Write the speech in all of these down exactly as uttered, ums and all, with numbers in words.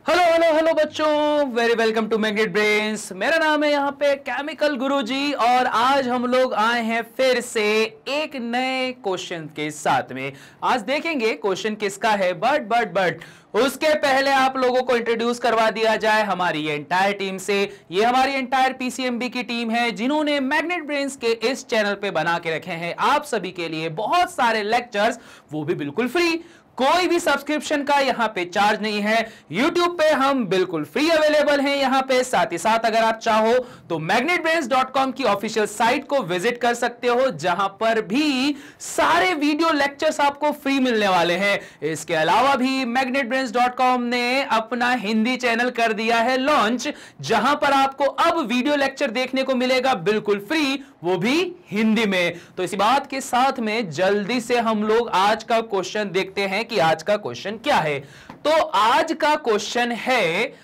Hello hello hello बच्चों, very welcome to magnet brains. मेरा नाम है यहाँ पे केमिकल गुरुजी और आज हम लोग आए हैं फिर से एक नए क्वेश्चन के साथ में। आज देखेंगे क्वेश्चन किसका है, बट बट बट उसके पहले आप लोगों को इंट्रोड्यूस करवा दिया जाए हमारी ये एंटायर टीम से। ये हमारी एंटायर पीसीएमबी की टीम है जिन्होंने मैग्नेट ब्रेन्स के इस चैनल पे बना के रखे हैं आप सभी के लिए बहुत सारे लेक्चर्स, वो भी बिल्कुल फ्री। कोई भी सब्सक्रिप्शन का यहां पे चार्ज नहीं है। YouTube पे हम बिल्कुल फ्री अवेलेबल हैं यहां पे। साथ ही साथ अगर आप चाहो तो मैग्नेट ब्रेन्स डॉट कॉम की ऑफिशियल साइट को विजिट कर सकते हो, जहां पर भी सारे वीडियो लेक्चर्स आपको फ्री मिलने वाले हैं। इसके अलावा भी मैग्नेट ब्रेन्स डॉट कॉम ने अपना हिंदी चैनल कर दिया है लॉन्च, जहां पर आपको अब वीडियो लेक्चर देखने को मिलेगा बिल्कुल फ्री, वो भी हिंदी में। तो इसी बात के साथ में जल्दी से हम लोग आज का क्वेश्चन देखते हैं कि आज का क्वेश्चन क्या है। तो आज का क्वेश्चन है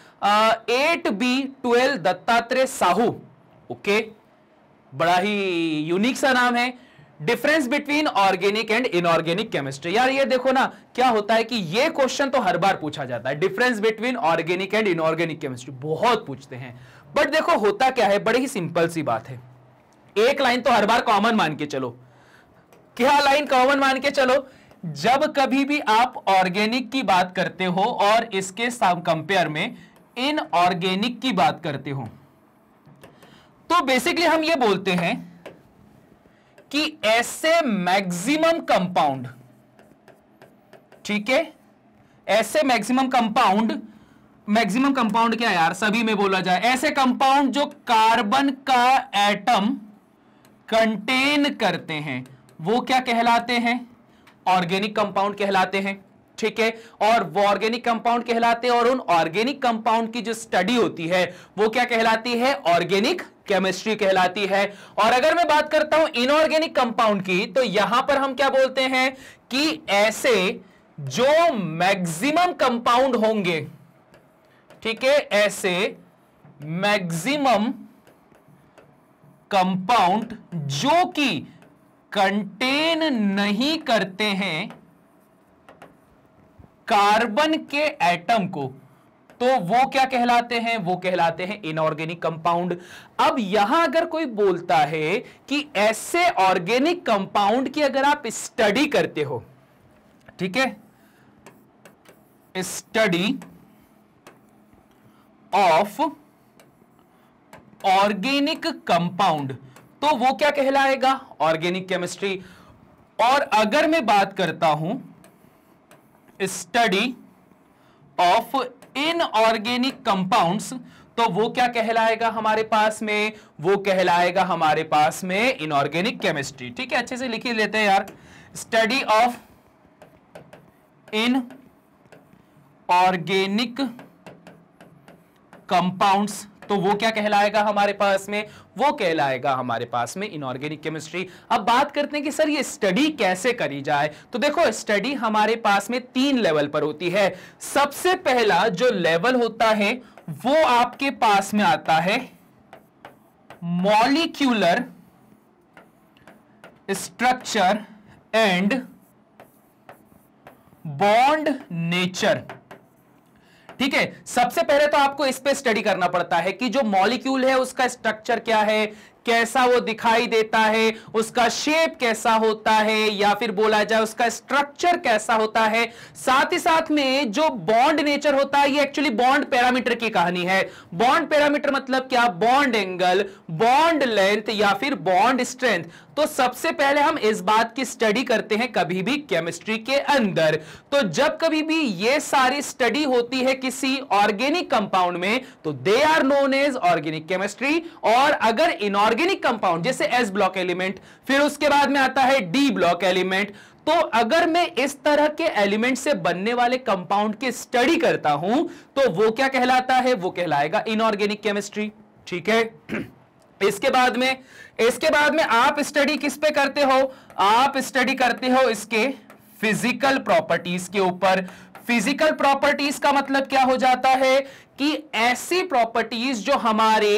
eight B twelve Dattatreya Sahu. Okay, बड़ा ही यूनिक सा नाम है। Difference between organic and inorganic chemistry. यार ये देखो ना, क्या होता है कि ये क्वेश्चन तो हर बार पूछा जाता है, difference between organic and inorganic chemistry बहुत पूछते हैं। बट देखो होता क्या है, बड़ी ही सिंपल सी बात है। एक लाइन तो हर बार कॉमन मान के चलो। क्या लाइन कॉमन मान के चलो? जब कभी भी आप ऑर्गेनिक की बात करते हो और इसके कंपेयर में इनऑर्गेनिक की बात करते हो, तो बेसिकली हम ये बोलते हैं कि ऐसे मैक्सिमम कंपाउंड, ठीक है, ऐसे मैक्सिमम कंपाउंड, मैक्सिमम कंपाउंड क्या यार, सभी में बोला जाए, ऐसे कंपाउंड जो कार्बन का एटम कंटेन करते हैं वो क्या कहलाते हैं? ऑर्गेनिक कंपाउंड कहलाते हैं, ठीक है। और वो ऑर्गेनिक कंपाउंड कहलाते हैं और उन ऑर्गेनिक कंपाउंड की जो स्टडी होती है वो क्या कहलाती है? ऑर्गेनिक केमिस्ट्री कहलाती है। और अगर मैं बात करता हूं इनऑर्गेनिक कंपाउंड की, तो यहां पर हम क्या बोलते हैं कि ऐसे जो मैक्सिमम कंपाउंड होंगे, ठीक है, ऐसे मैक्सिमम कंपाउंड जो कि कंटेन नहीं करते हैं कार्बन के एटम को, तो वो क्या कहलाते हैं? वो कहलाते हैं इनऑर्गेनिक कंपाउंड। अब यहां अगर कोई बोलता है कि ऐसे ऑर्गेनिक कंपाउंड की अगर आप स्टडी करते हो, ठीक है, स्टडी ऑफ ऑर्गेनिक कंपाउंड, तो वो क्या कहलाएगा? Organic chemistry. और अगर मैं बात करता हूं स्टडी ऑफ इनऑर्गेनिक कंपाउंड्स, तो वो क्या कहलाएगा हमारे पास में? वो कहलाएगा हमारे पास में इनऑर्गेनिक केमिस्ट्री। ठीक है, अच्छे से लिख लेते हैं यार। Study of inorganic compounds, तो वो क्या कहलाएगा हमारे पास में? वो कहलाएगा हमारे पास में इनऑर्गेनिक केमिस्ट्री। अब बात करते हैं कि सर ये स्टडी कैसे करी जाए। तो देखो स्टडी हमारे पास में तीन लेवल पर होती है। सबसे पहला जो लेवल होता है वो आपके पास में आता है molecular structure and bond nature. ठीक है, सबसे पहले तो आपको इस पे स्टडी करना पड़ता है कि जो मॉलिक्यूल है उसका स्ट्रक्चर क्या है, कैसा वो दिखाई देता है, उसका शेप कैसा होता है, या फिर बोला जाए उसका स्ट्रक्चर कैसा होता है। साथ ही साथ में जो बॉन्ड नेचर होता है, ये एक्चुअली बॉन्ड पैरामीटर की कहानी है। बॉन्ड पैरामीटर मतलब क्या? बॉन्ड एंगल, बॉन्ड लेंथ या फिर बॉन्ड स्ट्रेंथ। तो सबसे पहले हम इस बात की स्टडी करते हैं कभी भी केमिस्ट्री के अंदर। तो जब कभी भी ये सारी स्टडी होती है किसी ऑर्गेनिक कंपाउंड में, तो they are known as organic chemistry. और अगर इनऑर्गेनिक कंपाउंड जैसे एस ब्लॉक एलिमेंट, फिर उसके बाद में आता है डी ब्लॉक एलिमेंट, तो अगर मैं इस तरह के एलिमेंट से बनने वाले कंपाउंड की स्टडी करता हूं तो वो क्या कहलाता है? वो कहलाएगा इनऑर्गेनिक केमिस्ट्री। ठीक है, इसके बाद में इसके बाद में आप स्टडी किस पे करते हो? आप स्टडी करते हो इसके फिजिकल प्रॉपर्टीज के ऊपर। फिजिकल प्रॉपर्टीज का मतलब क्या हो जाता है कि ऐसी प्रॉपर्टीज जो हमारे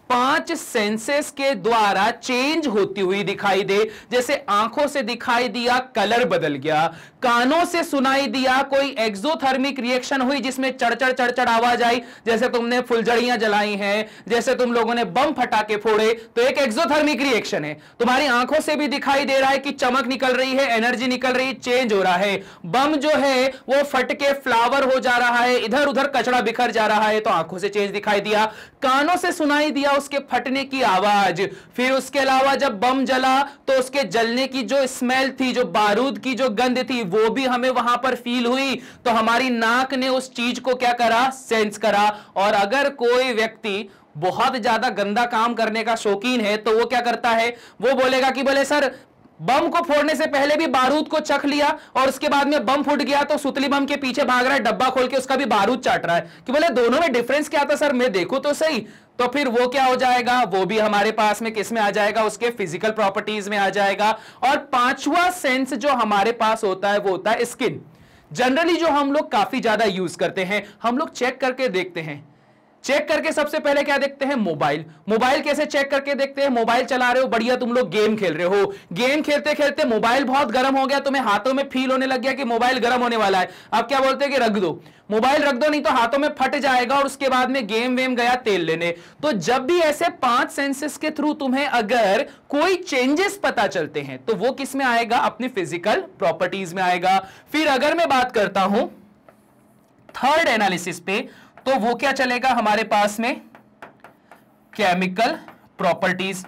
पांच सेंसेस के द्वारा चेंज होती हुई दिखाई दे। जैसे आंखों से दिखाई दिया, कलर बदल गया, कानों से सुनाई दिया, कोई एक्सोथर्मिक रिएक्शन हुई जिसमें चढ़चढ़ चढ़चढ़ आवाज आई, जैसे तुमने फुलझड़ियां जलाई हैं, जैसे तुम लोगों ने बम फटाके फोड़े, तो एक एक्सोथर्मिक रिएक्शन है। तुम्हारी आंखों से भी दिखाई दे रहा है कि चमक निकल रही है, एनर्जी निकल रही, चेंज हो रहा है। बम जो है वो फट के फ्लावर हो जा रहा है, इधर उधर कचरा बिखर जा रहा है, तो आंखों से चेंज दिखाई दिया। कानों से सुनाई दिया उसके फटने की आवाज। फिर उसके अलावा जब बम जला तो उसके जलने की जो स्मेल थी, जो बारूद की जो गंध थी, वो भी हमें वहां पर फील हुई। तो हमारी नाक ने उस चीज को क्या करा, सेंस करा। और अगर कोई व्यक्ति बहुत ज्यादा गंदा काम करने का शौकीन है तो वो क्या करता है, वो बोलेगा कि बोले सर बम को फोड़ने से पहले भी बारूद को चख लिया और उसके बाद में बम फूट गया तो सुतली बम के पीछे भाग रहा है, डब्बा खोल के उसका भी बारूद चाट रहा है, कि बोले दोनों में डिफरेंस क्या था सर, मैं देखूं तो सही। तो फिर वो क्या हो जाएगा, वो भी हमारे पास में किस में आ जाएगा, उसके फिजिकल प्रॉपर्टीज में आ जाएगा। और पांचवा सेंस जो हमारे पास होता है वो होता है स्किन। जनरली जो हम लोग काफी ज्यादा यूज करते हैं, हम लोग चेक करके देखते हैं। चेक करके सबसे पहले क्या देखते हैं, मोबाइल। मोबाइल कैसे चेक करके देखते हैं, मोबाइल चला रहे हो, बढ़िया तुम लोग गेम खेल रहे हो, गेम खेलते खेलते मोबाइल बहुत गर्म हो गया, तुम्हें हाथों में फील होने लग गया कि मोबाइल गर्म होने वाला है। अब क्या बोलते हैं कि रख दो, मोबाइल रख दो नहीं तो हाथों में फट जाएगा, और उसके बाद में गेम वेम गया तेल लेने। तो जब भी ऐसे पांच सेंसेस के थ्रू तुम्हें अगर कोई चेंजेस पता चलते हैं तो वो किस में आएगा, अपने फिजिकल प्रॉपर्टीज में आएगा। फिर अगर मैं बात करता हूं थर्ड एनालिसिस पे, तो वो क्या चलेगा हमारे पास में, केमिकल प्रॉपर्टीज।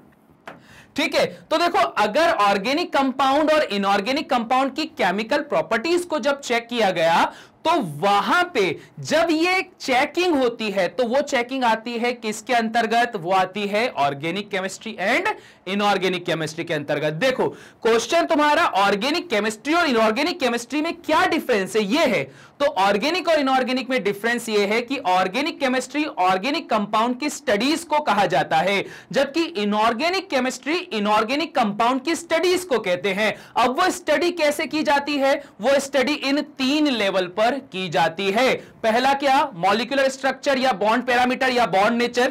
ठीक है, तो देखो अगर ऑर्गेनिक कंपाउंड और इनऑर्गेनिक कंपाउंड की केमिकल प्रॉपर्टीज को जब चेक किया गया तो वहां पे जब ये चेकिंग होती है तो वो चेकिंग आती है किसके अंतर्गत, वो आती है organic chemistry and inorganic chemistry के अंतर्गत। देखो क्वेश्चन तुम्हारा ऑर्गेनिक केमिस्ट्री और इनऑर्गेनिक केमिस्ट्री में क्या डिफरेंस है ये है। तो ऑर्गेनिक और इनऑर्गेनिक में डिफरेंस ये है कि ऑर्गेनिक केमिस्ट्री ऑर्गेनिक कंपाउंड की स्टडीज को कहा जाता है, जबकि इनऑर्गेनिक केमिस्ट्री इनऑर्गेनिक कंपाउंड की स्टडीज को कहते हैं। अब वो स्टडी कैसे की जाती है, वो स्टडी इन तीन लेवल पर की जाती है। पहला क्या, मॉलिक्यूलर स्ट्रक्चर या बॉन्ड पैरामीटर या बॉन्ड नेचर,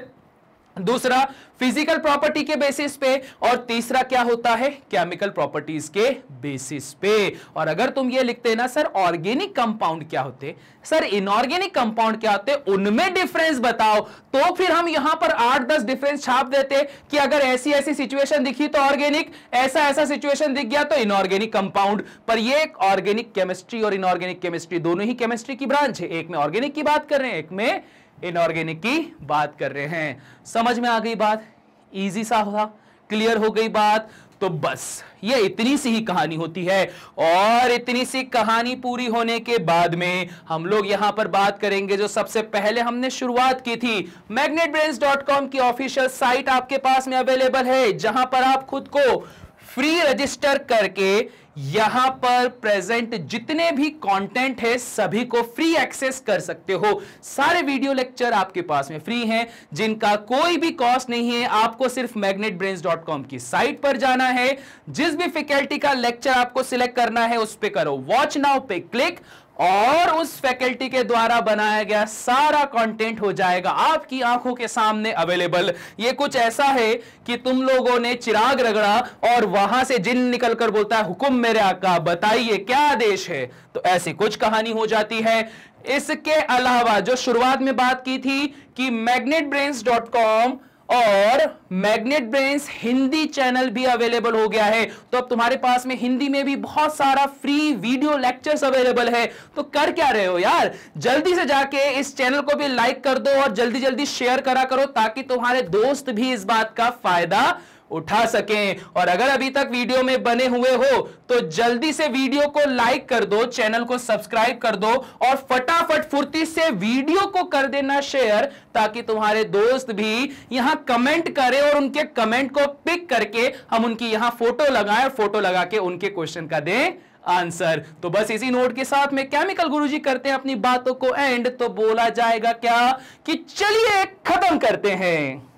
दूसरा फिजिकल प्रॉपर्टी के बेसिस पे, और तीसरा क्या होता है, केमिकल प्रॉपर्टीज के बेसिस पे। और अगर तुम ये लिखते ना सर ऑर्गेनिक कंपाउंड क्या होते, सर इनऑर्गेनिक कंपाउंड क्या होते, उनमें डिफरेंस बताओ, तो फिर हम यहां पर आठ दस डिफरेंस छाप देते कि अगर ऐसी ऐसी सिचुएशन दिखी तो ऑर्गेनिक, ऐसा ऐसा सिचुएशन दिख गया तो इनऑर्गेनिक कंपाउंड। पर ये ऑर्गेनिक केमिस्ट्री और इनऑर्गेनिक केमिस्ट्री दोनों ही केमिस्ट्री की ब्रांच है, एक में ऑर्गेनिक की बात कर रहे हैं, एक में इनऑर्गेनिक की बात कर रहे हैं। समझ में आ गई बात, इजी सा था, क्लियर हो गई बात। तो बस ये इतनी सी ही कहानी होती है, और इतनी सी कहानी पूरी होने के बाद में हम लोग यहां पर बात करेंगे जो सबसे पहले हमने शुरुआत की थी। मैग्नेट ब्रेन्स डॉट कॉम की ऑफिशियल साइट आपके पास में अवेलेबल है, जहां पर आप खुद को फ्री रजिस्टर करके यहां पर प्रेजेंट जितने भी कंटेंट है सभी को फ्री एक्सेस कर सकते हो। सारे वीडियो लेक्चर आपके पास में फ्री हैं, जिनका कोई भी कॉस्ट नहीं है। आपको सिर्फ मैग्नेट ब्रेन्स डॉट कॉम की साइट पर जाना है, जिस भी फैकल्टी का लेक्चर आपको सिलेक्ट करना है उस पे करो वॉच नाउ पे क्लिक, और उस फैकल्टी के द्वारा बनाया गया सारा कंटेंट हो जाएगा आपकी आंखों के सामने अवेलेबल। ये कुछ ऐसा है कि तुम लोगों ने चिराग रगड़ा और वहां से जिन निकलकर बोलता है हुकुम मेरे आका बताइए क्या आदेश है, तो ऐसी कुछ कहानी हो जाती है। इसके अलावा जो शुरुआत में बात की थी कि मैग्नेट ब्रेन्स डॉट कॉम और मैग्नेट ब्रेन्स हिंदी चैनल भी अवेलेबल हो गया है, तो अब तुम्हारे पास में हिंदी में भी बहुत सारा फ्री वीडियो लेक्चर्स अवेलेबल है। तो कर क्या रहे हो यार, जल्दी से जाके इस चैनल को भी लाइक कर दो और जल्दी जल्दी शेयर करा करो, ताकि तुम्हारे दोस्त भी इस बात का फायदा उठा सकें। और अगर अभी तक वीडियो में बने हुए हो तो जल्दी से वीडियो को लाइक कर दो, चैनल को सब्सक्राइब कर दो, और फटाफट फुर्ती से वीडियो को कर देना शेयर, ताकि तुम्हारे दोस्त भी यहां कमेंट करें और उनके कमेंट को पिक करके हम उनकी यहां फोटो लगाएं और फोटो लगा के उनके क्वेश्चन का दें आंसर। तो बस इसी नोट के साथ में केमिकल गुरुजी करते हैं अपनी बातों को एंड, तो बोला जाएगा क्या कि चलिए खत्म करते हैं।